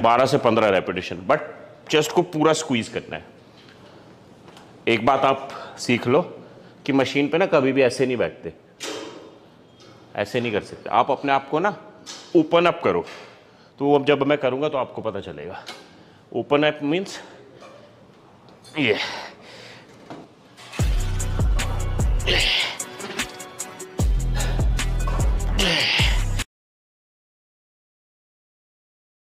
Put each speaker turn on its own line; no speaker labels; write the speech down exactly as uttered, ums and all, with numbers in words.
बारह से पंद्रह रेपिटेशन, बट चेस्ट को पूरा स्क्वीज करना है। एक बात आप सीख लो कि मशीन पे ना कभी भी ऐसे नहीं बैठते, ऐसे नहीं कर सकते आप। अपने आप को ना ओपन अप करो। तो अब जब मैं करूँगा तो आपको पता चलेगा। ओपन अप मीन्स ये